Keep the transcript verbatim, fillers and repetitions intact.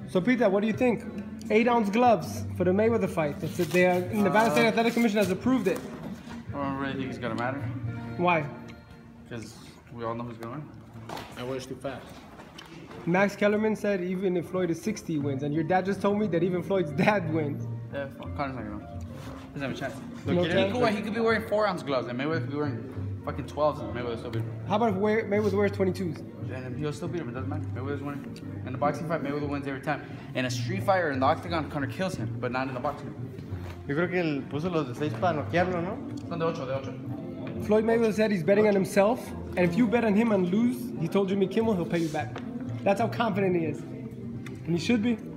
So, Peter, what do you think? Eight ounce gloves for the Mayweather fight. That's it. They are, the Nevada State Athletic Commission has approved it. I don't really think it's gonna matter. Why? Because we all know who's going. I was too fast. Max Kellerman said even if Floyd is sixty, he wins. And your dad just told me that even Floyd's dad wins. Yeah, Connor's not gonna win. Doesn't have a chance. No Look, he, chance? could, he could be wearing four ounce gloves, and Mayweather could be wearing fucking twelves, and Mayweather still beat him. How about if Way- Mayweather wears twenty-twos? And he'll still beat him. It doesn't matter. Mayweather's winning. In the boxing fight, Mayweather wins every time. In a street fight or in the octagon, Connor kills him, but not in the boxing. Yo creo que él puso los de seis para noquearlo, ¿no? Son de ocho, de ocho. Floyd Mayweather said he's betting on himself, and if you bet on him and lose, he told Jimmy Kimmel he'll pay you back. That's how confident he is. And he should be.